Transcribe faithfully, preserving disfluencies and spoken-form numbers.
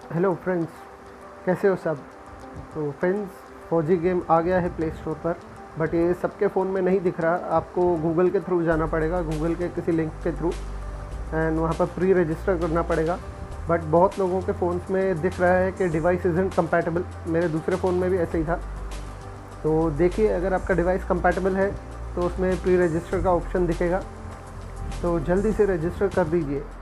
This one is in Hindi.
हेलो फ्रेंड्स, कैसे हो सब। तो फ्रेंड्स, फौजी गेम आ गया है प्ले स्टोर पर, बट ये सबके फ़ोन में नहीं दिख रहा। आपको गूगल के थ्रू जाना पड़ेगा, गूगल के किसी लिंक के थ्रू, एंड वहाँ पर प्री रजिस्टर करना पड़ेगा। बट बहुत लोगों के फ़ोन्स में दिख रहा है कि डिवाइस इज़न्ट कंपैटिबल। मेरे दूसरे फ़ोन में भी ऐसे ही था। तो देखिए, अगर आपका डिवाइस कंपैटिबल है तो उसमें प्री रजिस्टर का ऑप्शन दिखेगा, तो जल्दी से रजिस्टर कर दीजिए।